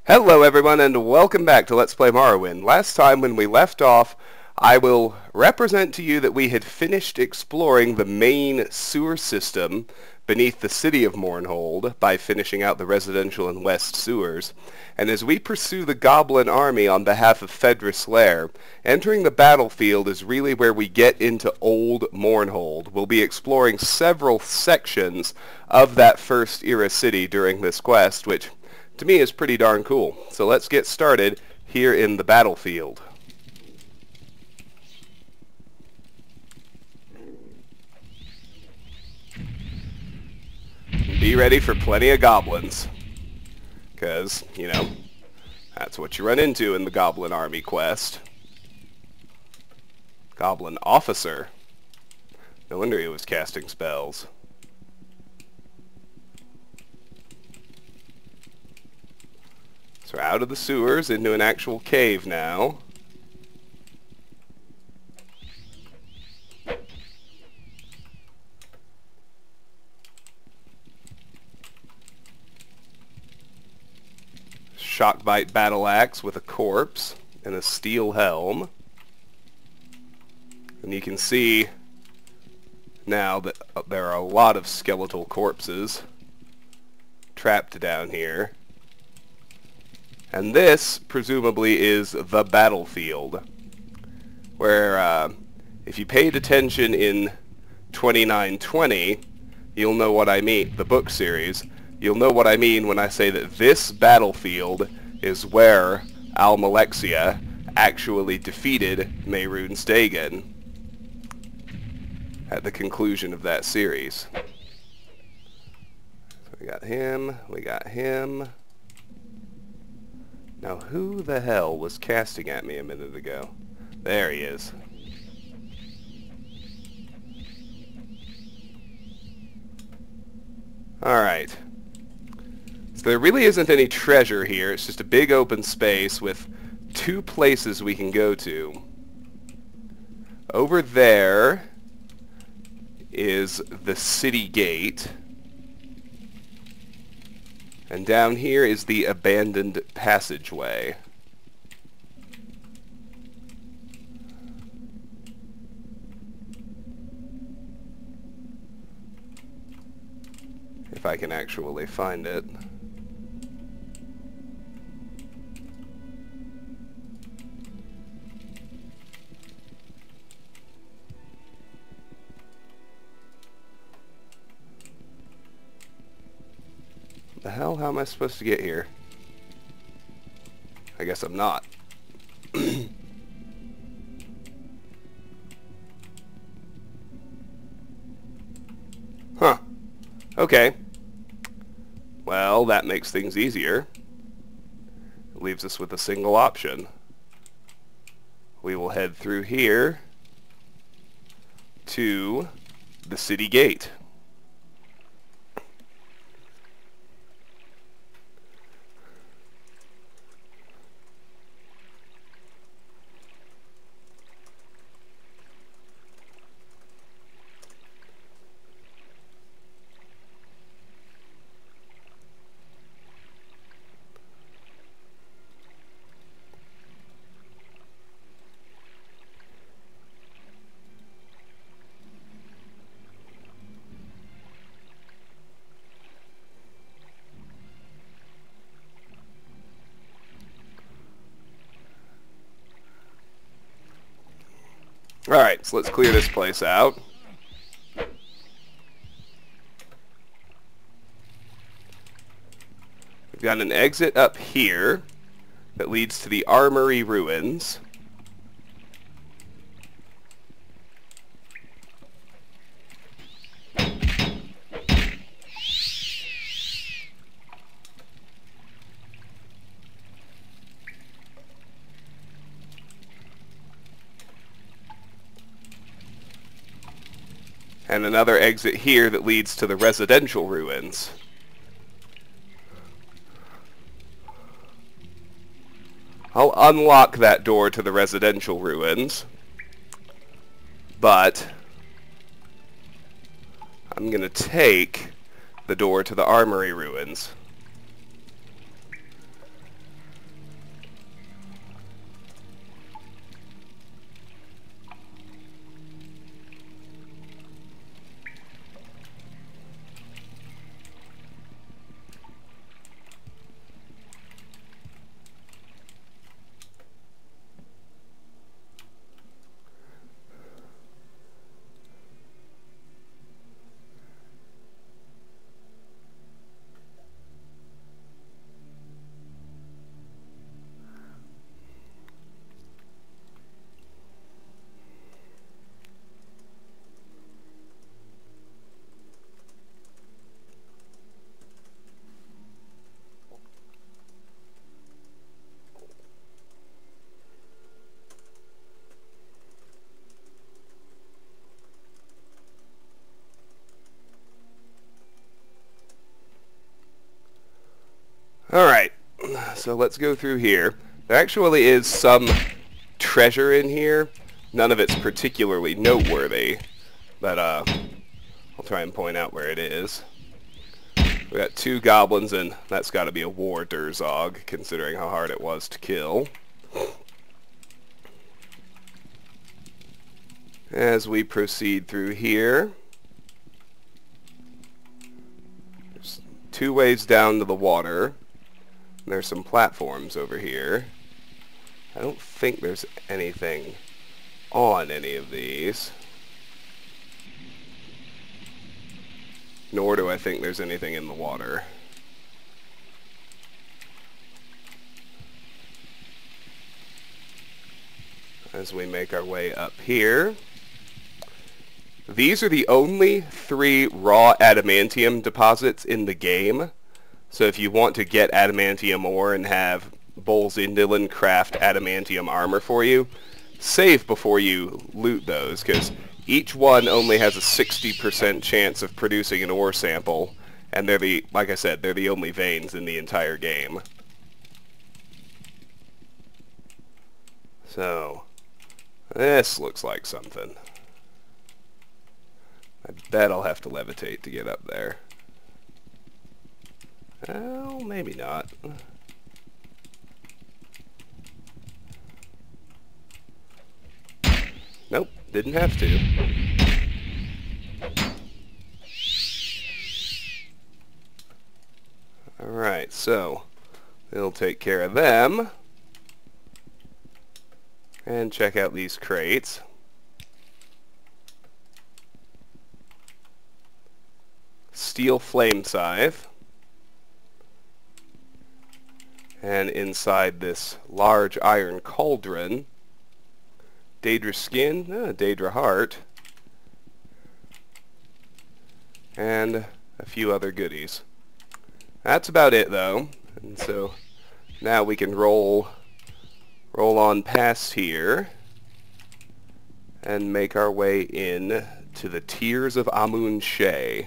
Hello everyone and welcome back to Let's Play Morrowind. Last time when we left off, I will represent to you that we had finished exploring the main sewer system beneath the city of Mournhold by finishing out the residential and west sewers. And as we pursue the Goblin army on behalf of Fedris Lair, entering the battlefield is really where we get into Old Mournhold. We'll be exploring several sections of that first era city during this quest, which to me is pretty darn cool. So let's get started here in the battlefield. Be ready for plenty of goblins, because, you know, that's what you run into in the Goblin Army quest. Goblin officer. No wonder he was casting spells. So we're out of the sewers into an actual cave now. Shockbite battle axe with a corpse and a steel helm. And you can see now that there are a lot of skeletal corpses trapped down here. And this, presumably, is the battlefield, where, if you paid attention in 2920, you'll know what I mean, the book series, you'll know what I mean when I say that this battlefield is where Almalexia actually defeated Mehrunes Dagon at the conclusion of that series. So we got him, we got him. Now, who the hell was casting at me a minute ago? There he is. Alright. So there really isn't any treasure here. It's just a big open space with two places we can go to. Over there is the city gate. And down here is the abandoned passageway. If I can actually find it. The hell? How am I supposed to get here? I guess I'm not. Huh. Okay. Well, that makes things easier. It leaves us with a single option. We will head through here to the city gate. Alright, so let's clear this place out. We've got an exit up here that leads to the armory ruins. And another exit here that leads to the residential ruins. I'll unlock that door to the residential ruins, but I'm going to take the door to the armory ruins. so let's go through here. There actually is some treasure in here. None of it's particularly noteworthy, but I'll try and point out where it is. We got 2 goblins, and that's got to be a war Durzog, considering how hard it was to kill. As we proceed through here, there's 2 ways down to the water. There's some platforms over here. I don't think there's anything on any of these. Nor do I think there's anything in the water. As we make our way up here, these are the only 3 raw adamantium deposits in the game. So if you want to get adamantium ore and have Bolzindilin craft adamantium armor for you, save before you loot those, because each one only has a 60% chance of producing an ore sample, and they're the, like I said, they're the only veins in the entire game. So, this looks like something. I bet I'll have to levitate to get up there. Oh, maybe not. Nope, didn't have to. Alright, so we'll take care of them. And check out these crates. Steel flame scythe. And inside this large iron cauldron, Daedra skin, Daedra heart, and a few other goodies. That's about it, though. And so now we can roll on past here and make our way in to the Tears of Amun-She.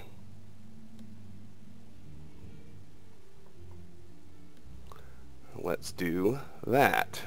Let's do that.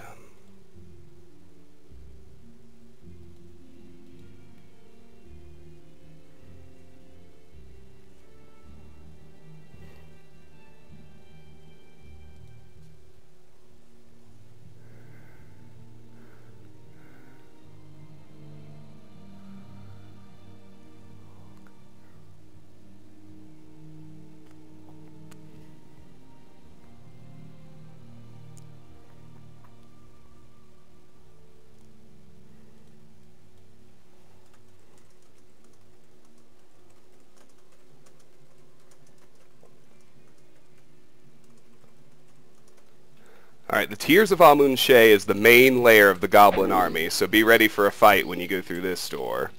Alright, the Tears of Amun-She is the main layer of the Goblin army, so be ready for a fight when you go through this door.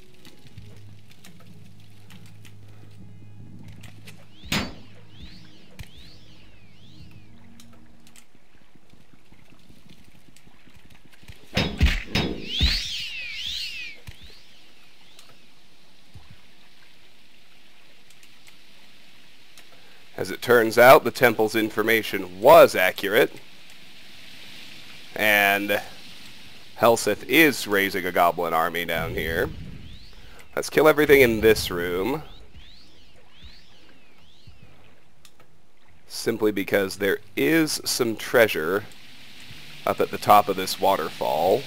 As it turns out, the temple's information was accurate. And Helseth is raising a goblin army down here. Let's kill everything in this room. Simply because there is some treasure up at the top of this waterfall.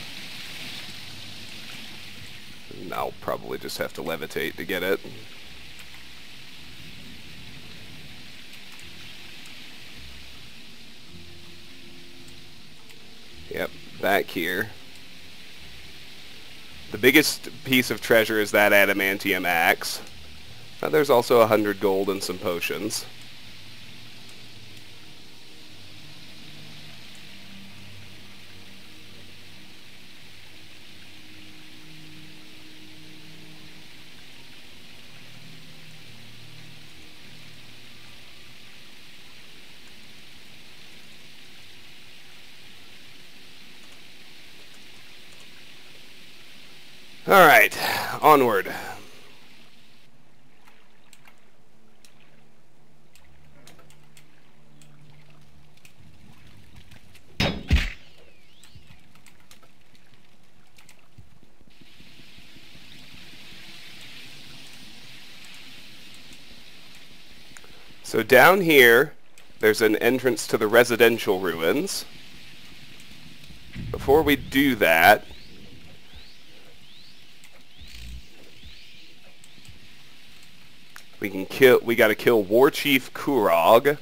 And I'll probably just have to levitate to get it. Yep, back here. The biggest piece of treasure is that adamantium axe. There's also 100 gold and some potions. Alright, onward. So down here, there's an entrance to the residential ruins. Before we do that, we gotta kill War Chief Kurog.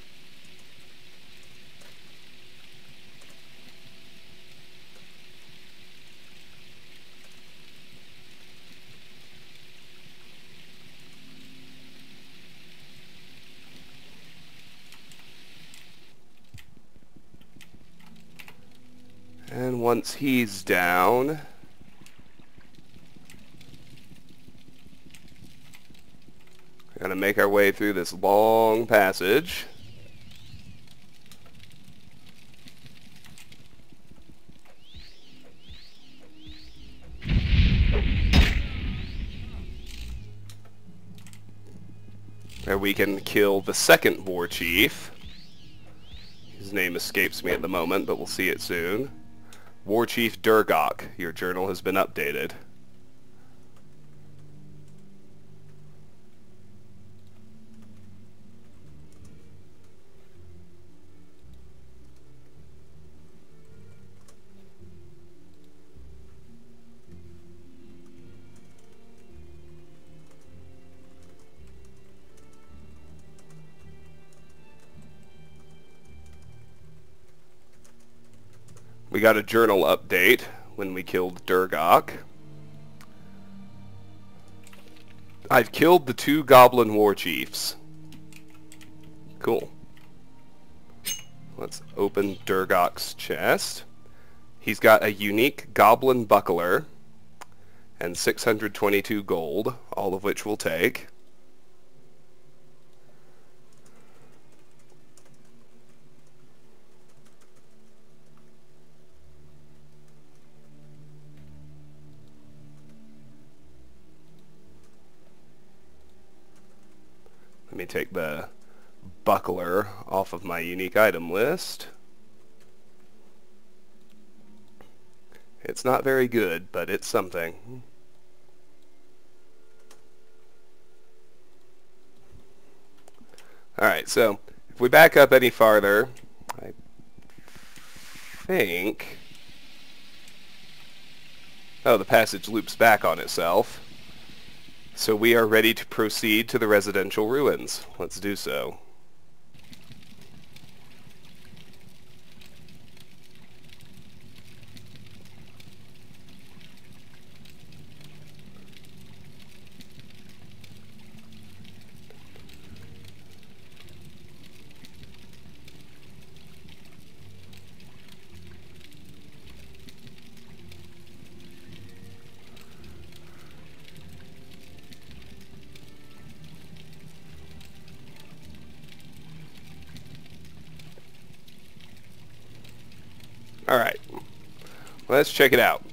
And once he's down, we're going to make our way through this long passage. Where we can kill the second war chief. His name escapes me at the moment, but we'll see it soon. War Chief Durgok, your journal has been updated. We got a journal update when we killed Durgok. I've killed the 2 Goblin War Chiefs. Cool. Let's open Durgok's chest. He's got a unique Goblin Buckler and 622 gold, all of which we'll take. Let me take the buckler off of my unique item list. It's not very good, but it's something. Alright, so if we back up any farther, I think... Oh, the passage loops back on itself. So we are ready to proceed to the residential ruins. Let's do so. Alright, let's check it out.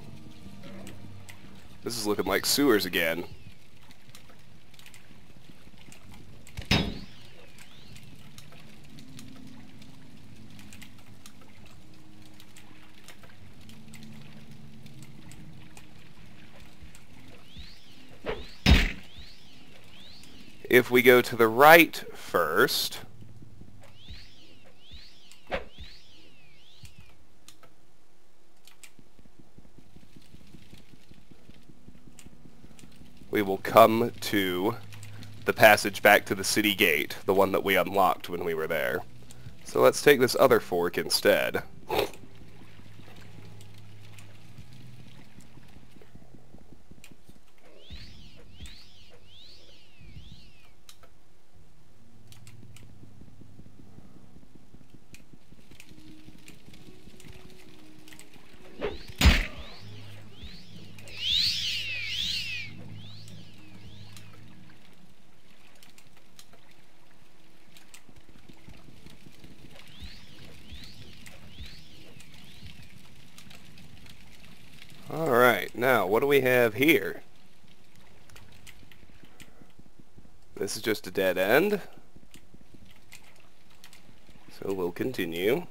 This is looking like sewers again. If we go to the right first, we will come to the passage back to the city gate, the one that we unlocked when we were there. So let's take this other fork instead. Alright, now what do we have here? This is just a dead end. So we'll continue.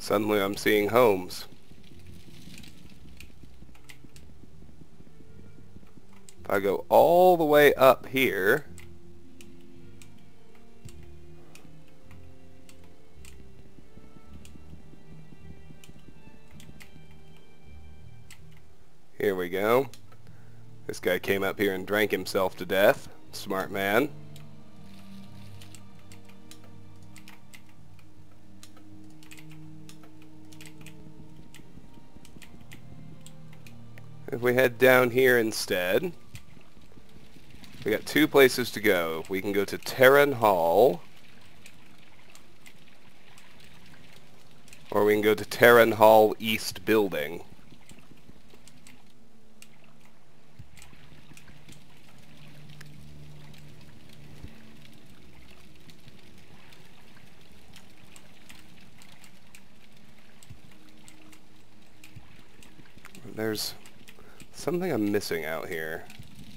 Suddenly I'm seeing homes. If I go all the way up here, here we go. This guy came up here and drank himself to death. Smart man. If we head down here instead, we got two places to go. We can go to Terran Hall, or we can go to Terran Hall East Building. There's something I'm missing out here.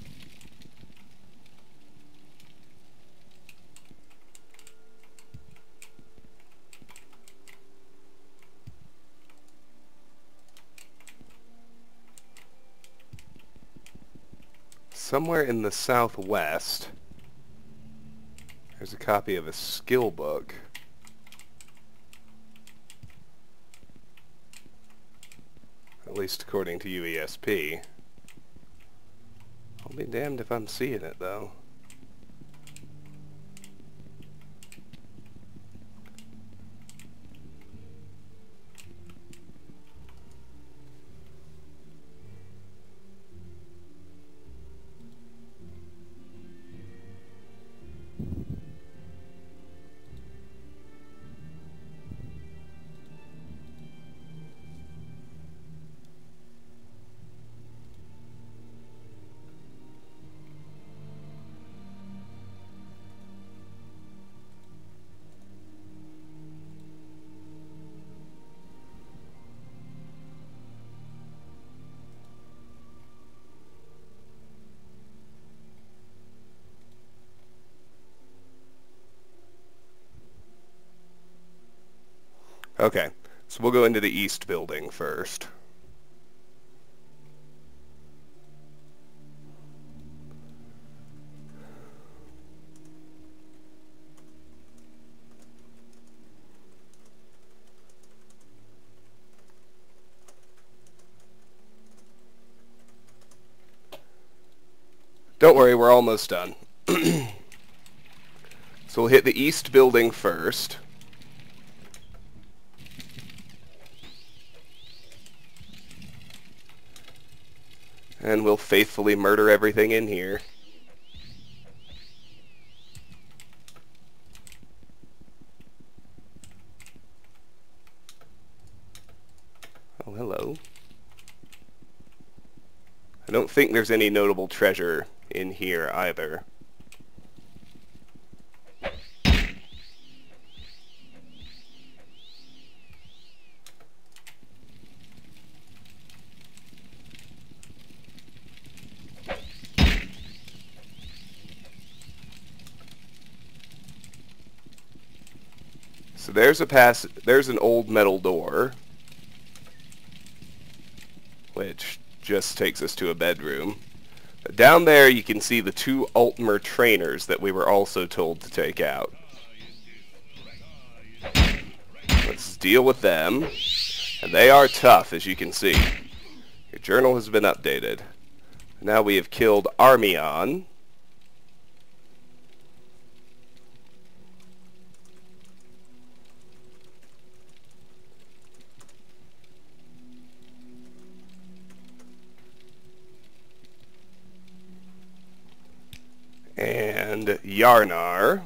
Somewhere in the southwest, there's a copy of a skill book. At least according to UESP. I'll be damned if I'm seeing it, though. Okay, so we'll go into the east building first. Don't worry, we're almost done. So we'll hit the east building first. And we'll faithfully murder everything in here. Oh, hello. I don't think there's any notable treasure in here either. So there's an old metal door, which just takes us to a bedroom. Down there you can see the two Altmer trainers that we were also told to take out. Let's deal with them. And they are tough, as you can see. Your journal has been updated. Now we have killed Armion. And Yarnar.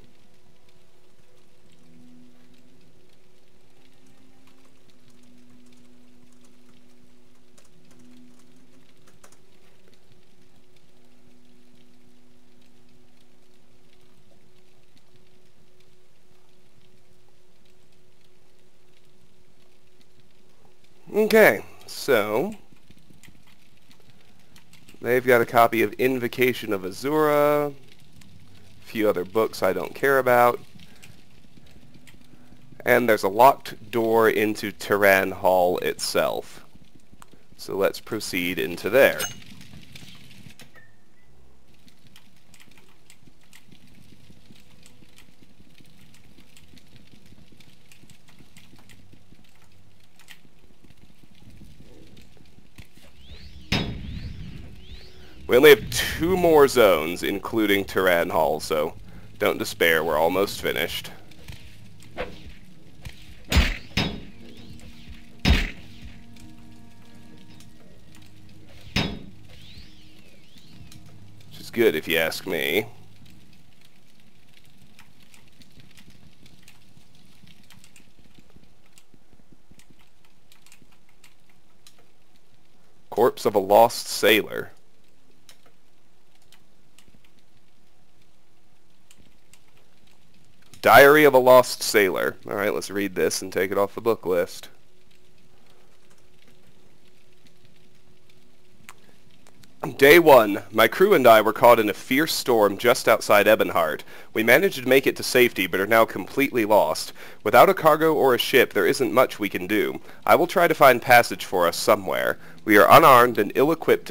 Okay, so they've got a copy of Invocation of Azura, a few other books I don't care about, And there's a locked door into Tiran Hall itself. So let's proceed into there. We only have 2 more zones, including Tiran Hall, so don't despair, we're almost finished. Which is good if you ask me. Corpse of a lost sailor. Diary of a Lost Sailor. Alright, let's read this and take it off the book list. Day 1. My crew and I were caught in a fierce storm just outside Ebonheart. We managed to make it to safety, but are now completely lost. Without a cargo or a ship, there isn't much we can do. I will try to find passage for us somewhere. We are unarmed and ill-equipped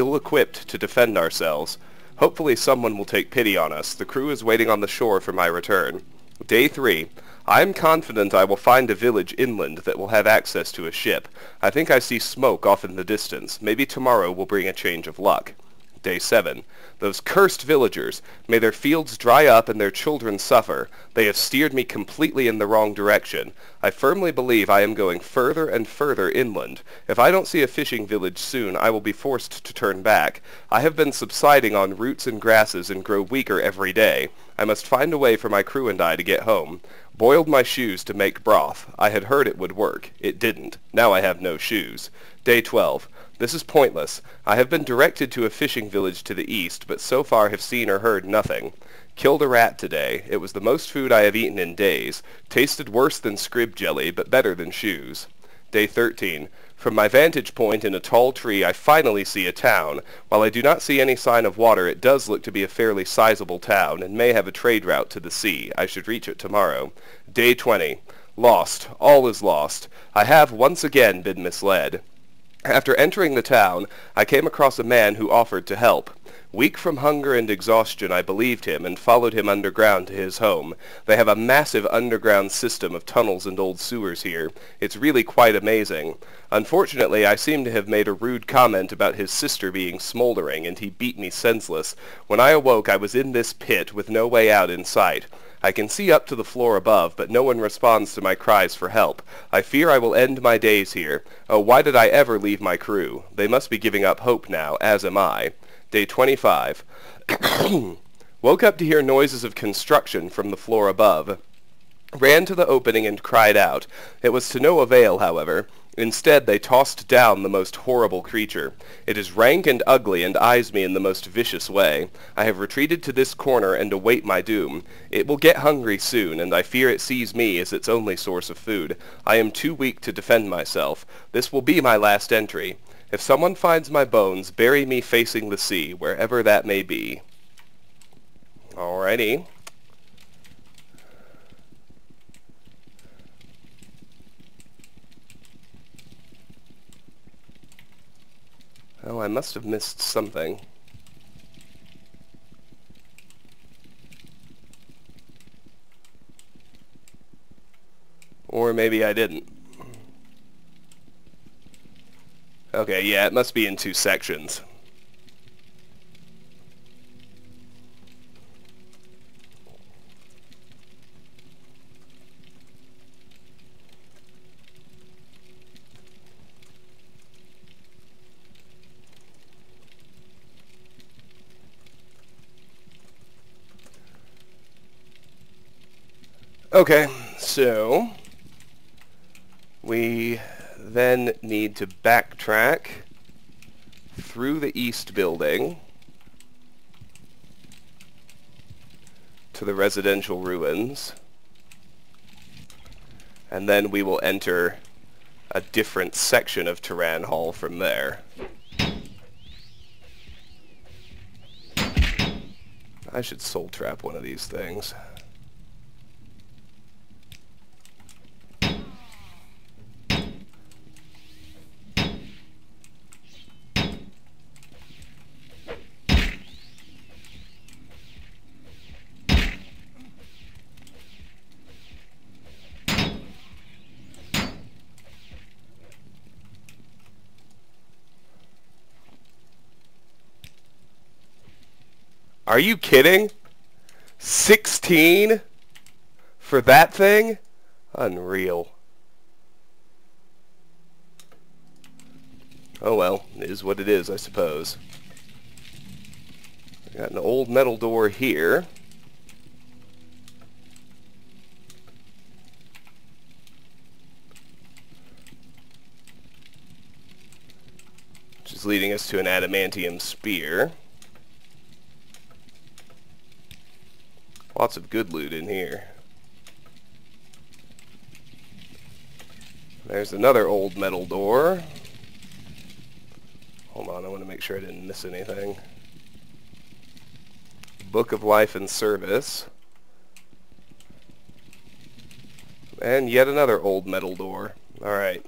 to defend ourselves. Hopefully someone will take pity on us. The crew is waiting on the shore for my return. Day 3. I am confident I will find a village inland that will have access to a ship. I think I see smoke off in the distance. Maybe tomorrow will bring a change of luck. Day 7. Those cursed villagers. May their fields dry up and their children suffer. They have steered me completely in the wrong direction. I firmly believe I am going further and further inland. If I don't see a fishing village soon, I will be forced to turn back. I have been subsiding on roots and grasses and grow weaker every day. I must find a way for my crew and I to get home. Boiled my shoes to make broth. I had heard it would work. It didn't. Now I have no shoes. Day 12. This is pointless. I have been directed to a fishing village to the east, but so far have seen or heard nothing. Killed a rat today. It was the most food I have eaten in days. Tasted worse than scrib jelly, but better than shoes. Day 13. From my vantage point in a tall tree, I finally see a town. While I do not see any sign of water, it does look to be a fairly sizable town, and may have a trade route to the sea. I should reach it tomorrow. Day 20. Lost. All is lost. I have once again been misled. After entering the town, I came across a man who offered to help. Weak from hunger and exhaustion, I believed him and followed him underground to his home. They have a massive underground system of tunnels and old sewers here. It's really quite amazing. Unfortunately, I seem to have made a rude comment about his sister being smoldering, and he beat me senseless. When I awoke, I was in this pit with no way out in sight. I can see up to the floor above, but no one responds to my cries for help. I fear I will end my days here. Oh, why did I ever leave my crew? They must be giving up hope now, as am I. Day 25. Woke up to hear noises of construction from the floor above. Ran to the opening and cried out. It was to no avail, however. Instead, they tossed down the most horrible creature. It is rank and ugly and eyes me in the most vicious way. I have retreated to this corner and await my doom. It will get hungry soon, and I fear it sees me as its only source of food. I am too weak to defend myself. This will be my last entry. If someone finds my bones, bury me facing the sea, wherever that may be. Alrighty. Oh, I must have missed something. Or maybe I didn't. Okay, yeah, it must be in 2 sections. Okay, so we then need to backtrack through the east building to the residential ruins, and then we will enter a different section of Tiran Hall from there. I should soul trap one of these things. Are you kidding? 16 for that thing? Unreal. Oh well, it is what it is, I suppose. Got an old metal door here. Which is leading us to an adamantium spear. Lots of good loot in here. There's another old metal door. Hold on, I want to make sure I didn't miss anything. Book of Life and Service. And yet another old metal door. Alright.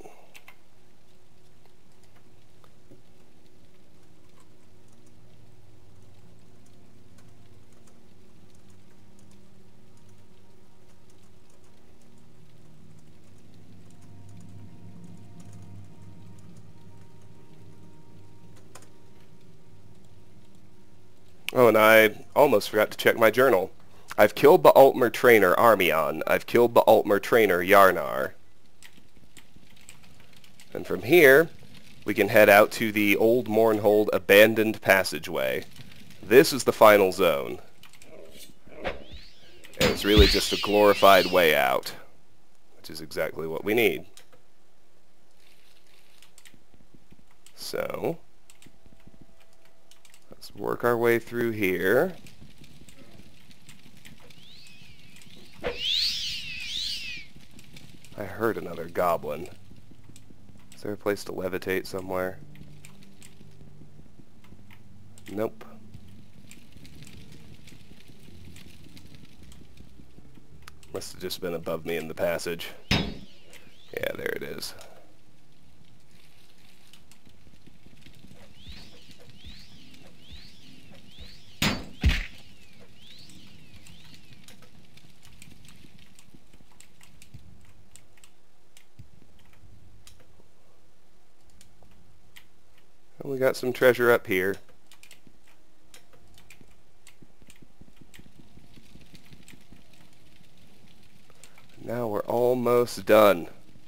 Oh, and I almost forgot to check my journal. I've killed the Altmer trainer Armion. I've killed the Altmer trainer Yarnar. And from here, we can head out to the old Mournhold abandoned passageway. This is the final zone. And it's really just a glorified way out, which is exactly what we need. So let's work our way through here. I heard another goblin. Is there a place to levitate somewhere? Nope. Must have just been above me in the passage. Yeah, there it is. We got some treasure up here. Now we're almost done.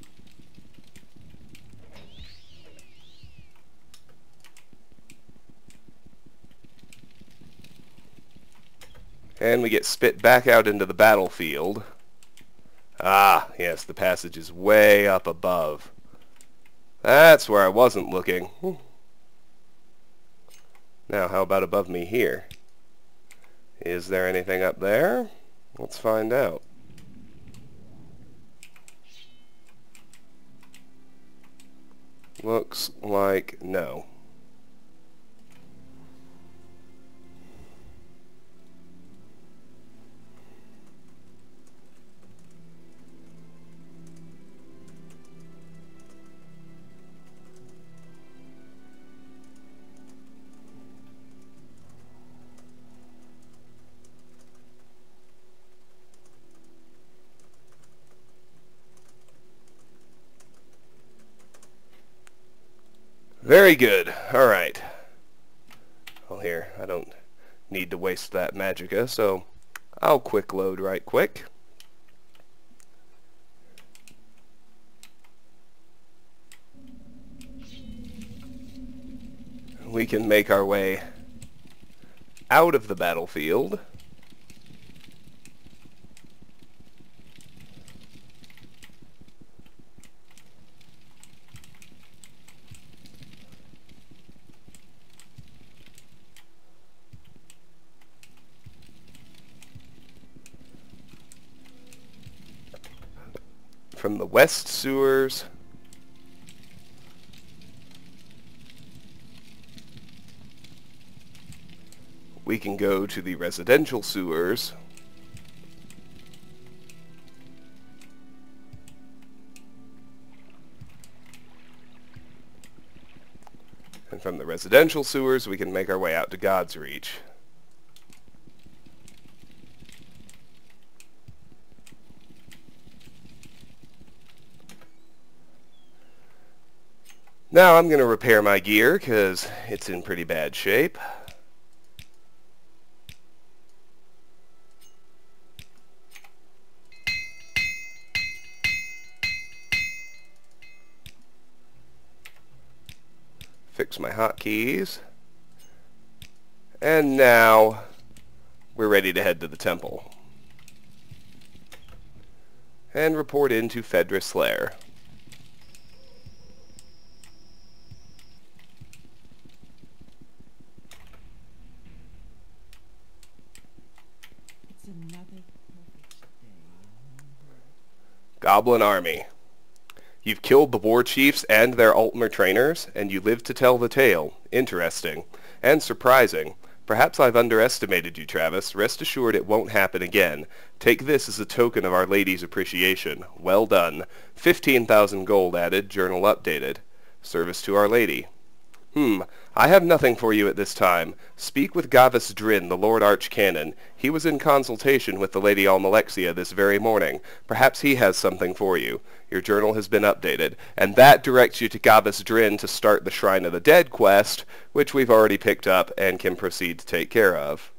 And we get spit back out into the battlefield. Ah, yes, the passage is way up above. That's where I wasn't looking. Now, how about above me here? Is there anything up there? Let's find out. Looks like no. Very good. Alright. Well, here, I don't need to waste that magicka, so I'll quick load right quick. We can make our way out of the battlefield. From the west sewers, we can go to the residential sewers, and from the residential sewers we can make our way out to God's Reach. Now I'm going to repair my gear because it's in pretty bad shape. Fix my hotkeys. And now we're ready to head to the temple. And report into Fedris Lair. It's another perfect day. Goblin Army. You've killed the war chiefs and their Altmer trainers, and you live to tell the tale. Interesting. And surprising. Perhaps I've underestimated you, Travis. Rest assured it won't happen again. Take this as a token of Our Lady's appreciation. Well done. 15,000 gold added, journal updated. Service to Our Lady. I have nothing for you at this time. Speak with Gavus Drin, the Lord Archcanon. He was in consultation with the Lady Almalexia this very morning. Perhaps he has something for you. Your journal has been updated, and that directs you to Gavus Drin to start the Shrine of the Dead quest, which we've already picked up and can proceed to take care of.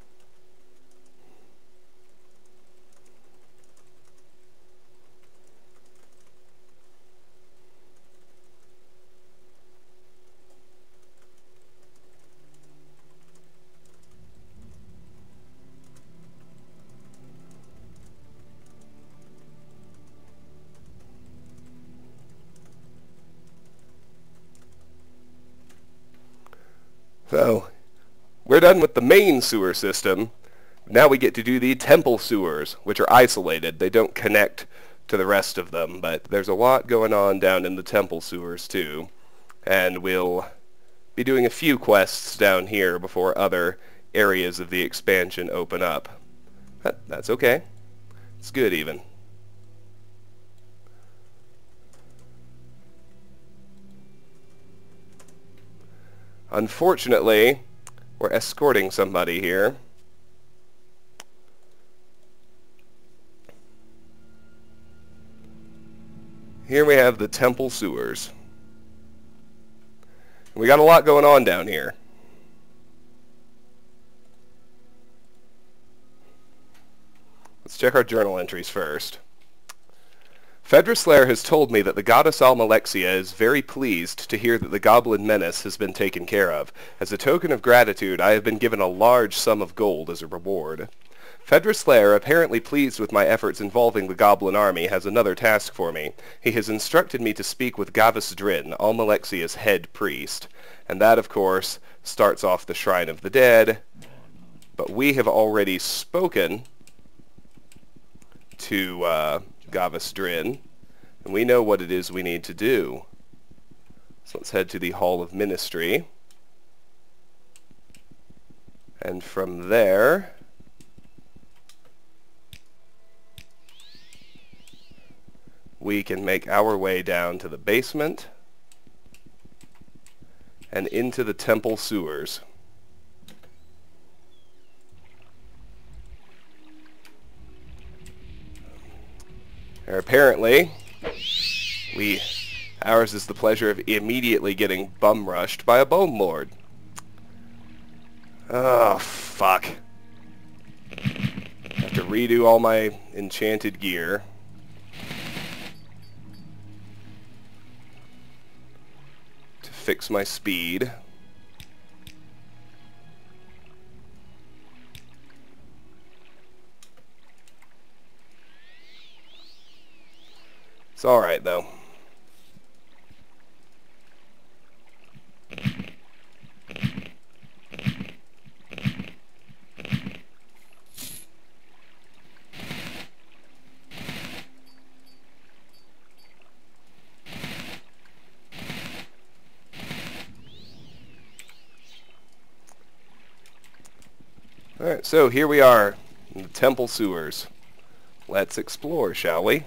So, we're done with the main sewer system. Now we get to do the temple sewers, which are isolated. They don't connect to the rest of them, but there's a lot going on down in the temple sewers too. And we'll be doing a few quests down here before other areas of the expansion open up. That's okay. It's good even. Unfortunately, we're escorting somebody here. Here we have the temple sewers. We got a lot going on down here. Let's check our journal entries first. Fedris Lair has told me that the goddess Almalexia is very pleased to hear that the goblin menace has been taken care of. As a token of gratitude, I have been given a large sum of gold as a reward. Fedris Lair, apparently pleased with my efforts involving the goblin army, has another task for me. He has instructed me to speak with Gavus Drin, Almalexia's head priest. And that, of course, starts off the Shrine of the Dead. But we have already spoken to Gavus Drin, and we know what it is we need to do. So let's head to the Hall of Ministry. And from there, we can make our way down to the basement and into the temple sewers. Or apparently, ours is the pleasure of immediately getting bum rushed by a bone lord. Oh, fuck. I have to redo all my enchanted gear. To fix my speed. It's alright, though. Alright, so here we are in the temple sewers. Let's explore, shall we?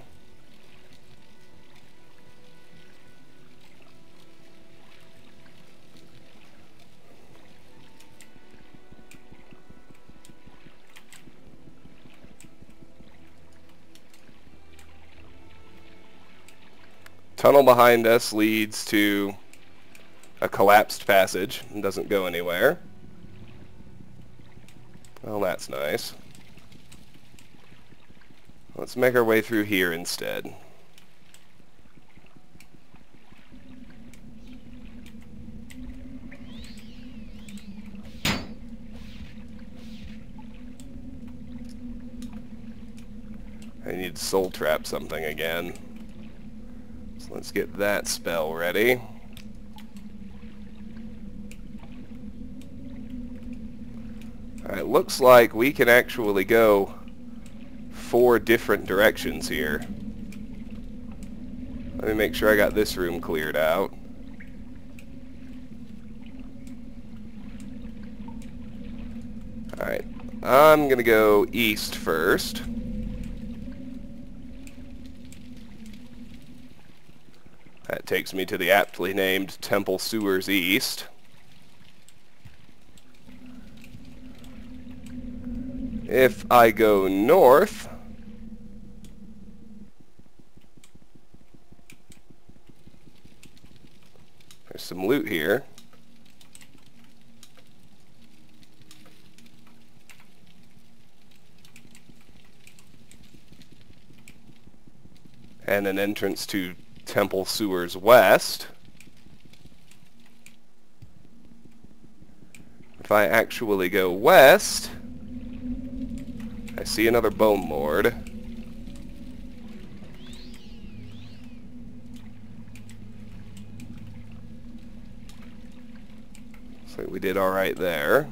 Tunnel behind us leads to a collapsed passage and doesn't go anywhere. Well, that's nice. Let's make our way through here instead. I need to soul trap something again. So let's get that spell ready. Alright, looks like we can actually go 4 different directions here. Let me make sure I got this room cleared out. Alright, I'm gonna go east first. That takes me to the aptly named Temple Sewers East. If I go north, there's some loot here. And an entrance to Temple Sewers West. If I actually go west, I see another Bone Lord. Looks like we did alright there.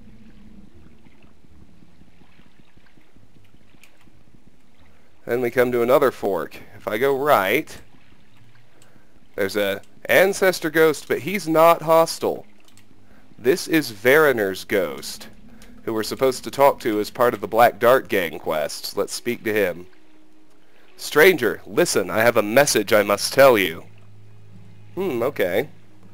Then we come to another fork. If I go right, there's a ancestor ghost, but he's not hostile. This is Veriner's ghost, who we're supposed to talk to as part of the Black Dart Gang quests. Let's speak to him. Stranger, listen, I have a message I must tell you. Okay.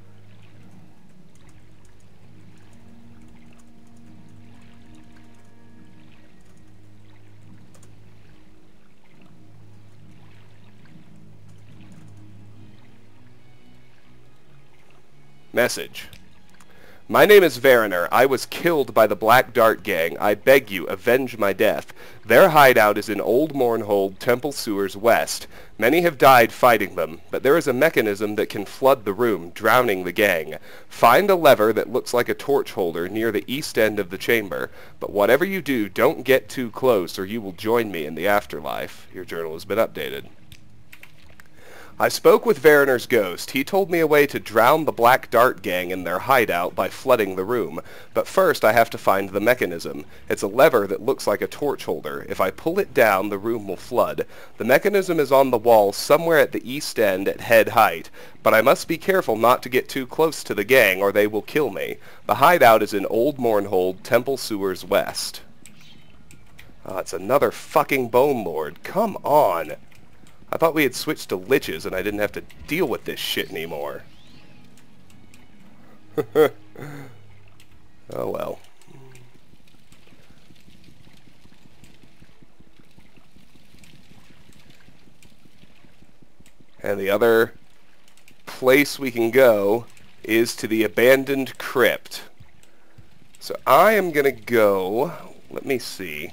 Message. My name is Veriner. I was killed by the Black Dart Gang. I beg you, avenge my death. Their hideout is in Old Mournhold, Temple Sewers West. Many have died fighting them, but there is a mechanism that can flood the room, drowning the gang. Find a lever that looks like a torch holder near the east end of the chamber. But whatever you do, don't get too close or you will join me in the afterlife. Your journal has been updated. I spoke with Veriner's ghost. He told me a way to drown the Black Dart Gang in their hideout by flooding the room. But first I have to find the mechanism. It's a lever that looks like a torch holder. If I pull it down, the room will flood. The mechanism is on the wall somewhere at the east end at head height. But I must be careful not to get too close to the gang or they will kill me. The hideout is in Old Mournhold, Temple Sewers West. It's another fucking Bone Lord. Come on. I thought we had switched to liches and I didn't have to deal with this shit anymore. Oh well. And the other place we can go is to the abandoned crypt. So I am gonna go, let me see.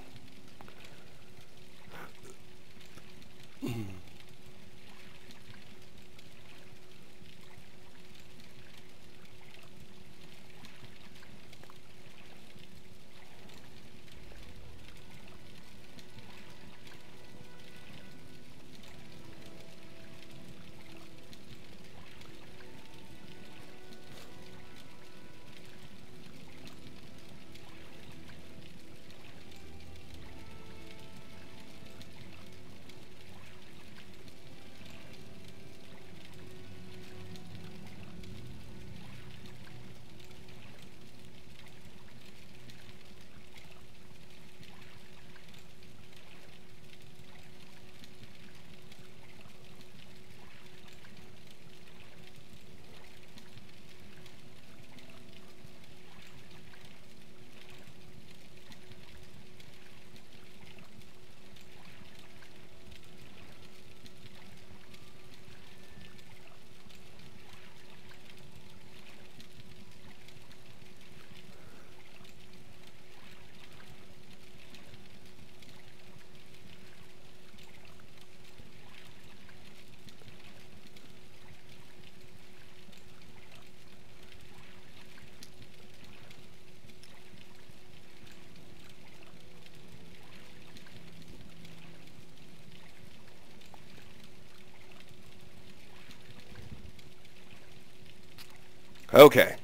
Okay.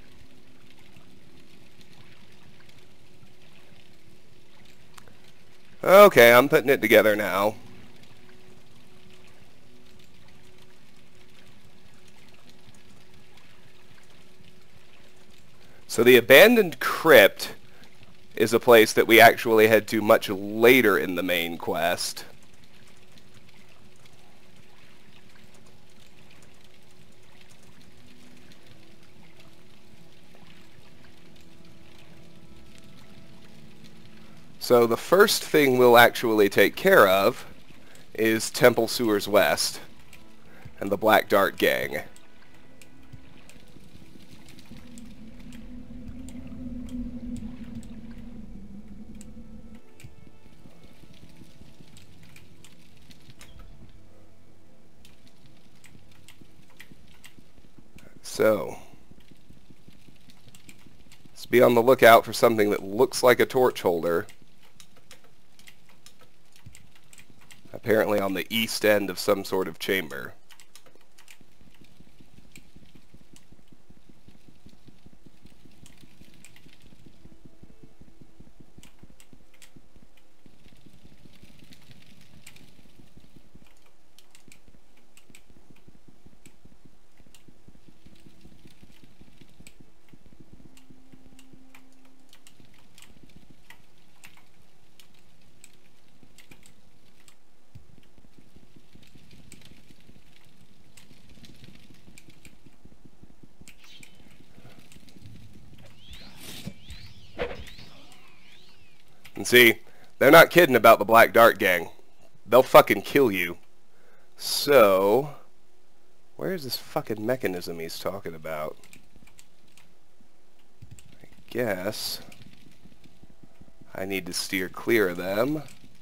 Okay, I'm putting it together now. So the abandoned crypt is a place that we actually head to much later in the main quest. So the first thing we'll actually take care of is Temple Sewers West and the Black Dart Gang. So, let's be on the lookout for something that looks like a torch holder. Apparently on the east end of some sort of chamber. And see, they're not kidding about the Black Dart Gang. They'll fucking kill you. So, where's this fucking mechanism he's talking about? I guess I need to steer clear of them.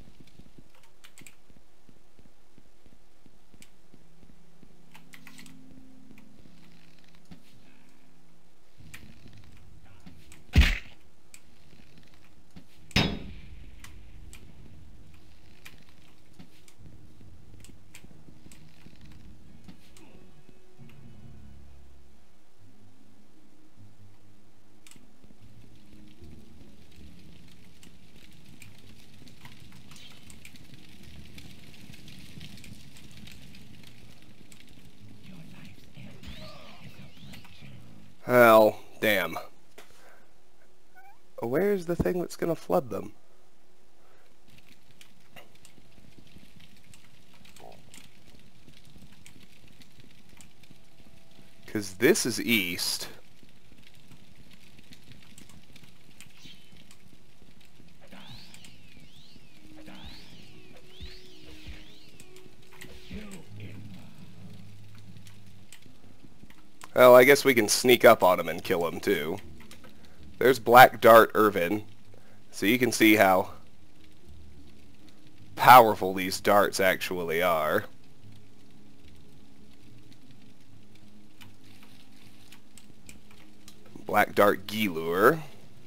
Well, damn. Where's the thing that's gonna flood them? Because this is east. Well, I guess we can sneak up on him and kill him too. There's Black Dart Irvin. So you can see how powerful these darts actually are. Black Dart Gilur.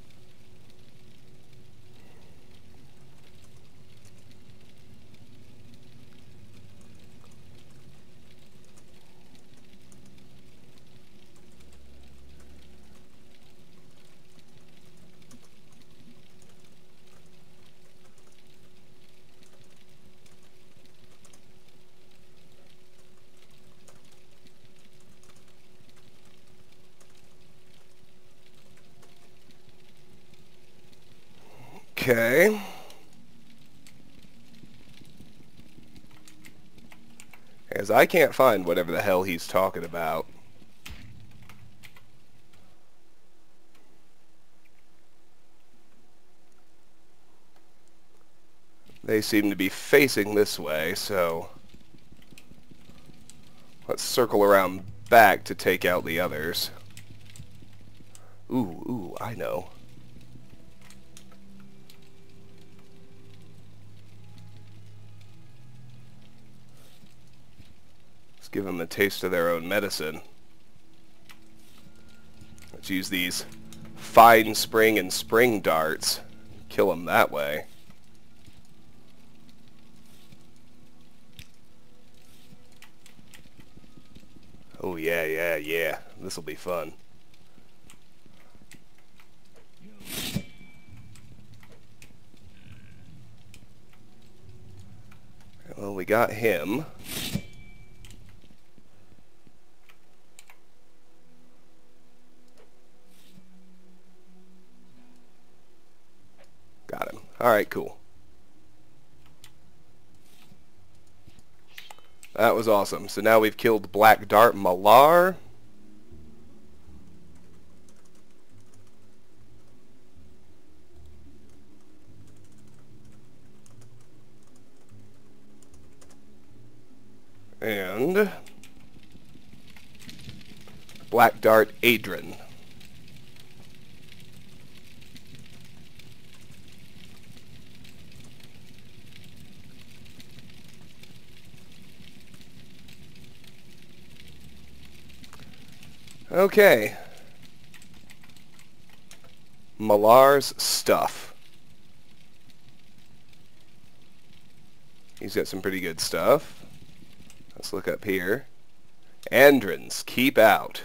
Okay. As I can't find whatever the hell he's talking about. They seem to be facing this way, so let's circle around back to take out the others. Ooh, I know. Let's give them a taste of their own medicine. Let's use these fine spring and spring darts. Kill them that way. Oh yeah. This'll be fun. Well, we got him. Got him. Alright, cool. That was awesome. So now we've killed Black Dart Malar. And Black Dart Adrian. Okay. Malar's stuff. He's got some pretty good stuff. Let's look up here. Andrins, keep out.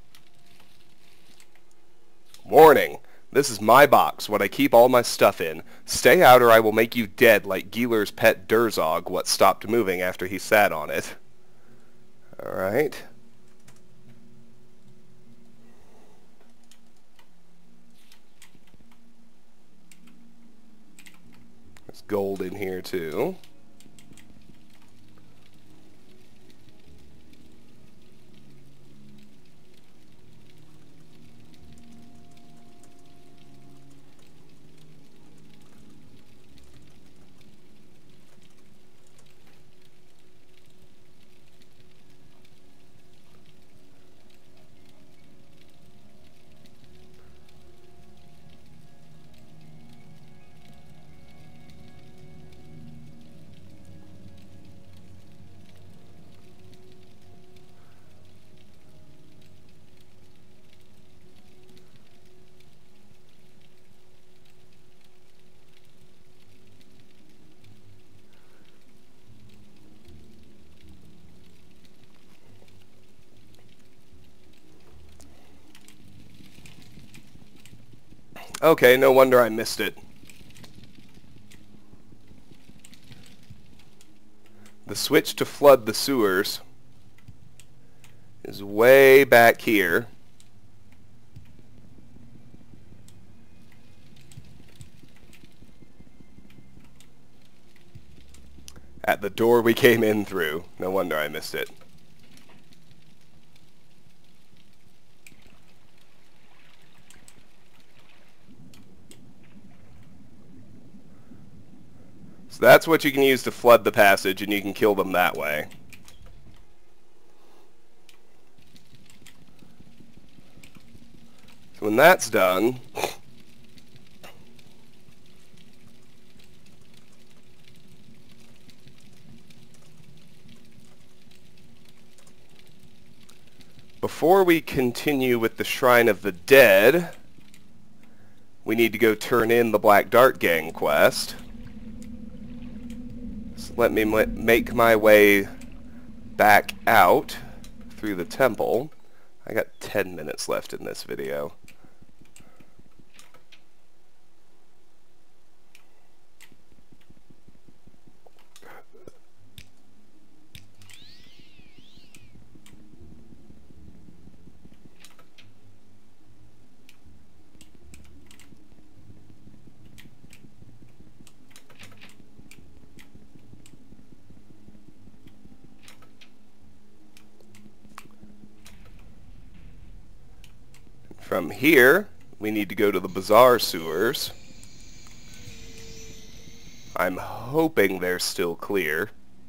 Warning. This is my box, what I keep all my stuff in. Stay out or I will make you dead like Gieler's pet Durzog, what stopped moving after he sat on it. Alright. There's gold in here too. Okay, no wonder I missed it. The switch to flood the sewers is way back here. At the door we came in through. No wonder I missed it. So that's what you can use to flood the passage, and you can kill them that way. So when that's done, before we continue with the Shrine of the Dead, we need to go turn in the Black Dart Gang quest. So let me make my way back out through the temple. I got 10 minutes left in this video. From here, we need to go to the Bazaar sewers. I'm hoping they're still clear.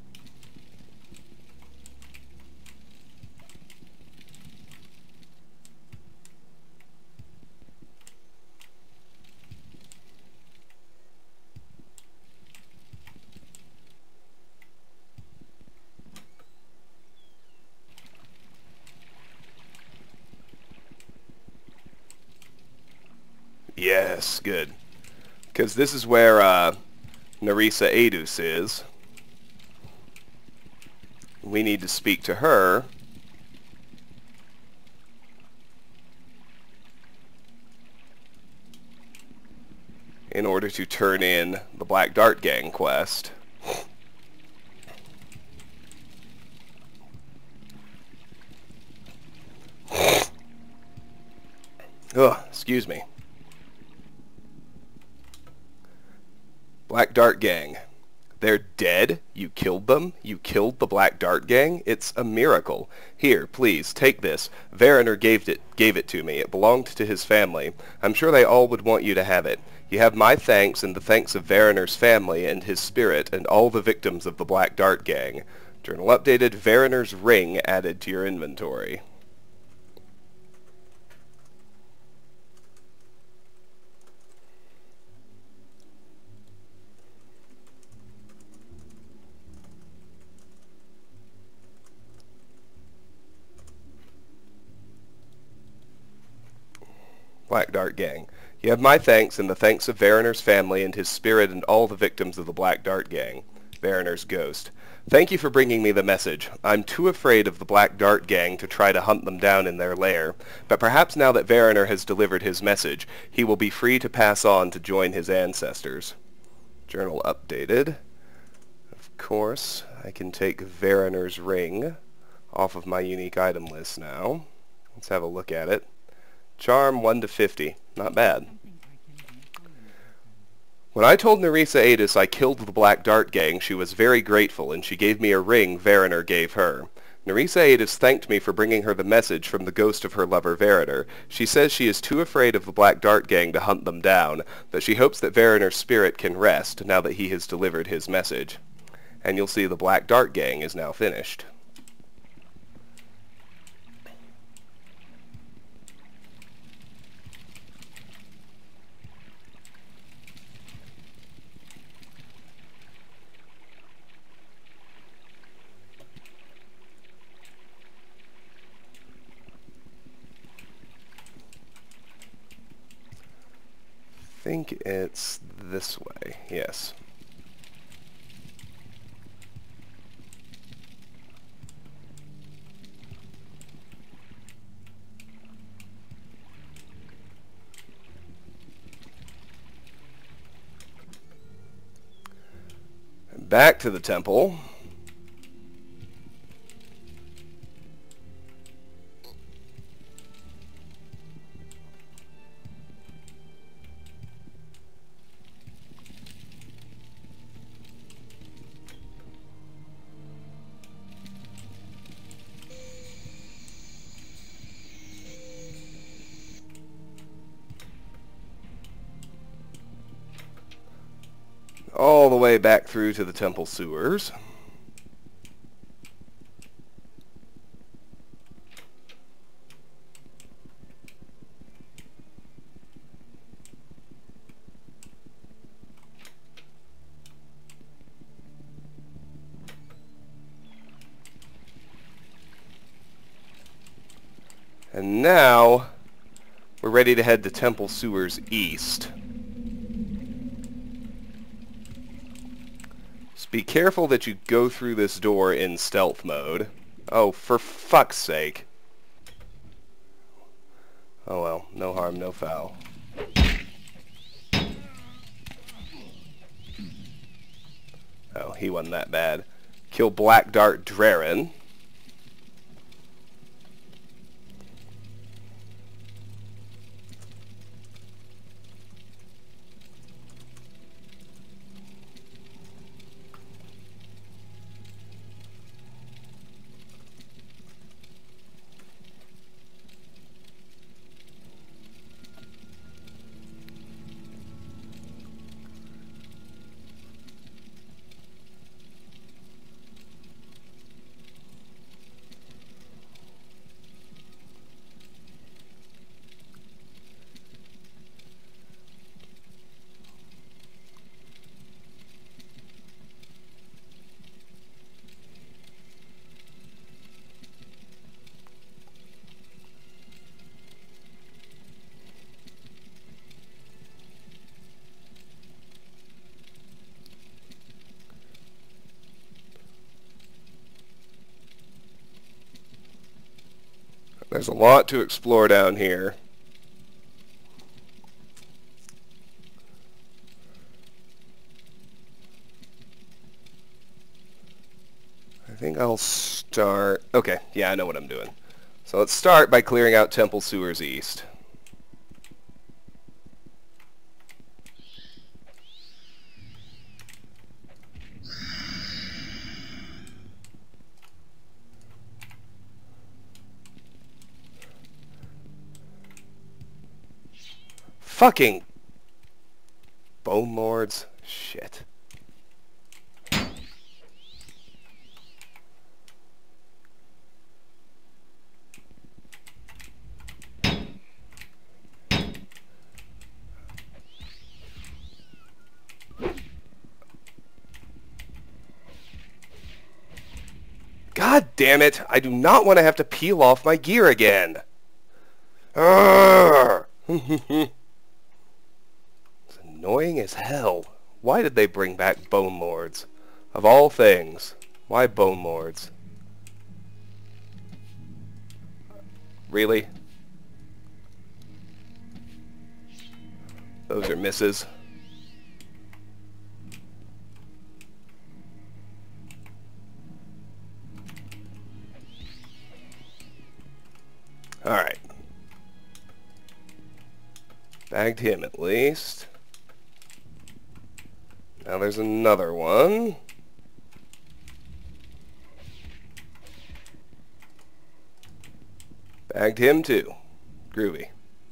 Yes, good. Because this is where Nerissa Adus is. We need to speak to her. In order to turn in the Black Dart Gang quest. Ugh, excuse me. Black Dart Gang. They're dead? You killed them? You killed the Black Dart Gang? It's a miracle. Here, please, take this. Veriner gave it to me. It belonged to his family. I'm sure they all would want you to have it. You have my thanks and the thanks of Veriner's family and his spirit and all the victims of the Black Dart Gang. Journal updated. Veriner's ring added to your inventory. Black Dart Gang. You have my thanks and the thanks of Veriner's family and his spirit and all the victims of the Black Dart Gang. Veriner's ghost. Thank you for bringing me the message. I'm too afraid of the Black Dart Gang to try to hunt them down in their lair, but perhaps now that Veriner has delivered his message, he will be free to pass on to join his ancestors. Journal updated. Of course, I can take Veriner's ring off of my unique item list now. Let's have a look at it. Charm 1 to 50. Not bad. When I told Nerissa Adis I killed the Black Dart Gang, she was very grateful, and she gave me a ring Veriner gave her. Nerissa Adis thanked me for bringing her the message from the ghost of her lover Veriner. She says she is too afraid of the Black Dart Gang to hunt them down, but she hopes that Veriner's spirit can rest now that he has delivered his message. And you'll see the Black Dart Gang is now finished. I think it's this way, yes. And back to the temple. All the way back through to the temple sewers. And now we're ready to head to Temple Sewers East. Be careful that you go through this door in stealth mode. Oh, for fuck's sake. Oh well, no harm, no foul. Oh, he wasn't that bad. Kill Black Dart Draren. There's a lot to explore down here. I think I'll start... Okay, yeah, I know what I'm doing. So let's start by clearing out Temple Sewers East. Fucking Bone Lords. Shit. God damn it! I do not want to have to peel off my gear again. It's annoying as hell. Why did they bring back Bone Lords? Of all things, why Bone Lords? Really? Those are misses. Alright. Bagged him at least. Now there's another one. Bagged him too. Groovy.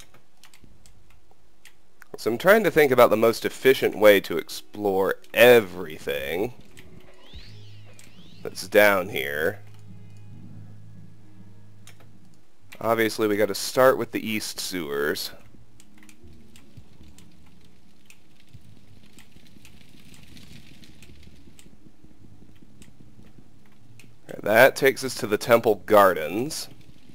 So I'm trying to think about the most efficient way to explore everything that's down here. Obviously we got to start with the east sewers. That takes us to the temple gardens.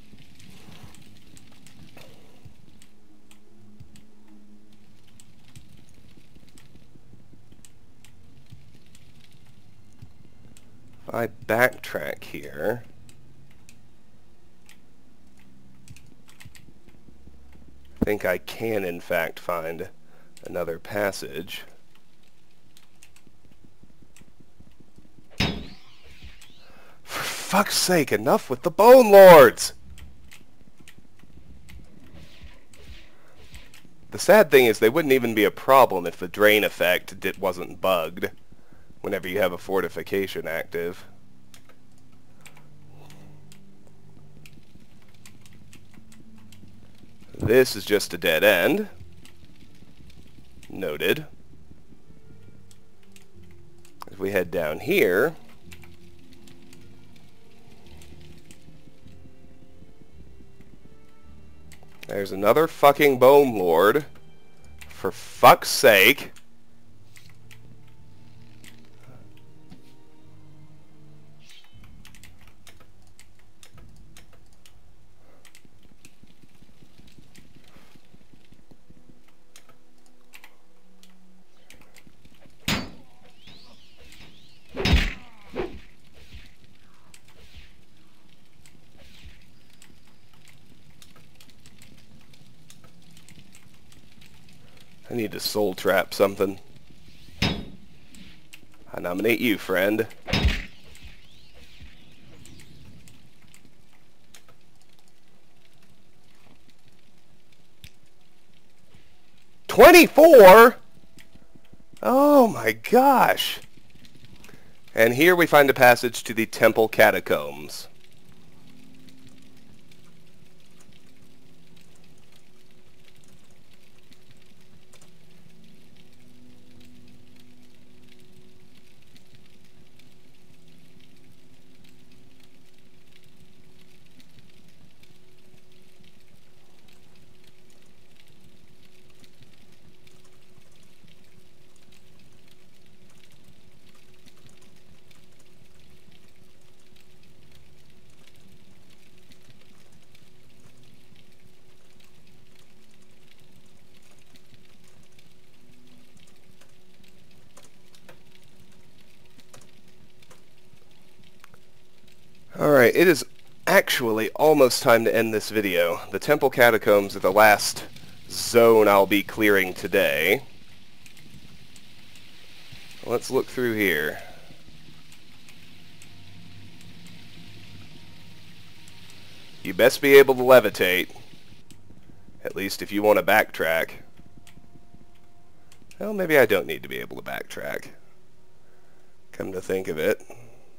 If I backtrack here, I think I can in fact find another passage. For fuck's sake, enough with the Bone Lords! The sad thing is they wouldn't even be a problem if the drain effect wasn't bugged whenever you have a fortification active. This is just a dead end. Noted. If we head down here, there's another fucking Bone Lord. For fuck's sake. I need to soul trap something. I nominate you, friend. $24? Oh my gosh. And here we find a passage to the temple catacombs. Alright, it is actually almost time to end this video. The temple catacombs are the last zone I'll be clearing today. Let's look through here. You best be able to levitate. At least if you want to backtrack. Well, maybe I don't need to be able to backtrack. Come to think of it.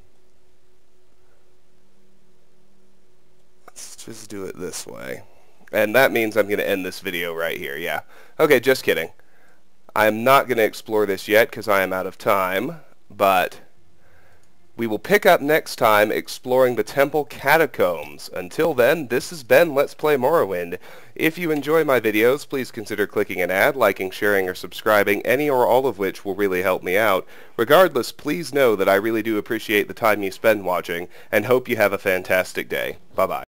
Let's just do it this way. And that means I'm going to end this video right here, yeah. Okay, just kidding. I'm not going to explore this yet because I am out of time, but we will pick up next time exploring the temple catacombs. Until then, this has been Let's Play Morrowind. If you enjoy my videos, please consider clicking an ad, liking, sharing, or subscribing, any or all of which will really help me out. Regardless, please know that I really do appreciate the time you spend watching, and hope you have a fantastic day. Bye-bye.